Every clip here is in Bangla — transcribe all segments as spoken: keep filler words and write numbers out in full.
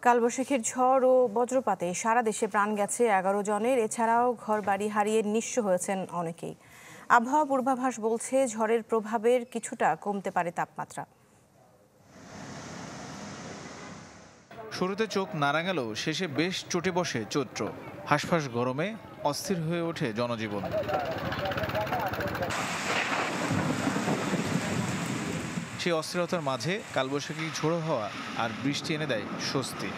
কালবৈশাখীর ঝড় ও বজ্রপাতে সারা দেশে প্রাণ গেছে এগারো জনের। এছাড়াও ঘরবাড়ি হারিয়ে নিঃস্ব হয়েছেন অনেকেই। আবহাওয়া পূর্বাভাস বলছে ঝড়ের প্রভাবের কিছুটা কমতে পারে তাপমাত্রা। শুরুতে চোখ নাড়া গেলেও শেষে বেশ চটে বসে চৈত্র। হাঁসফাঁস গরমে অস্থির হয়ে ওঠে জনজীবন। সেই অস্থিরতার মাঝে কালবৈশাখী ঝোড়ো হওয়া আর বৃষ্টি এনে দেয় স্বস্তি।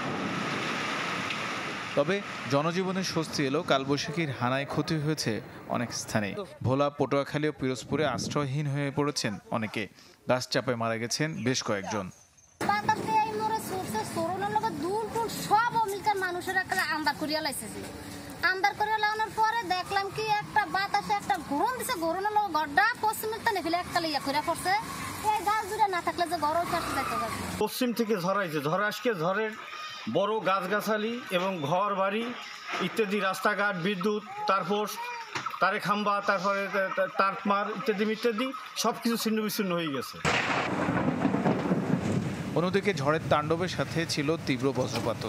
তবে জনজীবনের স্বস্তি এলো কালবৈশাখীর হানায় ক্ষতি হয়েছে অনেক স্থানে। ভোলা, পটুয়াখালী ও পিরোজপুরে আশ্রয়হীন হয়ে পড়েছেন অনেকে। গাছ চাপায় মারা গেছেন বেশ কয়েকজন। আন্দার করে লাগানোর পরে দেখলাম কি একটা বাতাসে একটা ঘুরন দিছে, ঘুরনের লোক গড্ডা পশ্চিমে টানে ফেলে এককালে ইয়া করে পড়ছে। এই গাছ দুটা না থাকলে যে গরম চাষতে যাইতে পারে। পশ্চিম থেকে ঝড়াইছে, ঝড় আজকে ঝড়ের বড় গাছগাছালি এবং ঘর বাড়ি ইত্যাদি, রাস্তাঘাট, বিদ্যুৎ, তারপর তারে খাম্বা, তারপরে তারমার ইত্যাদি ইত্যাদি সব কিছু ছিন্ন বিচ্ছিন্ন হয়ে গেছে। অন্যদিকে ঝড়ের তাণ্ডবের সাথে ছিল তীব্র বজ্রপাত।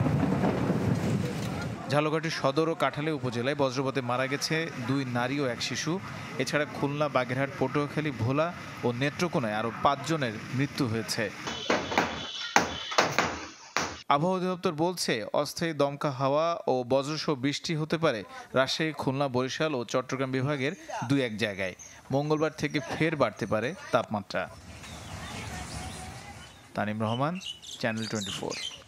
ঝালকাঠি সদর ও কাঁঠালী উপজেলায় বজ্রপাতে মারা গেছে দুই নারী ও এক শিশু। এছাড়া খুলনা, বাগেরহাট, পটুয়াখালী, ভোলা ও নেত্রকোনায় আরও পাঁচজনের মৃত্যু হয়েছে। আবহাওয়া অধিদপ্তর বলছে অস্থায়ী দমকা হাওয়া ও বজ্রসহ বৃষ্টি হতে পারে রাজশাহী, খুলনা, বরিশাল ও চট্টগ্রাম বিভাগের দুই এক জায়গায়। মঙ্গলবার থেকে ফের বাড়তে পারে তাপমাত্রা। Tanim Rahman, channel twenty four.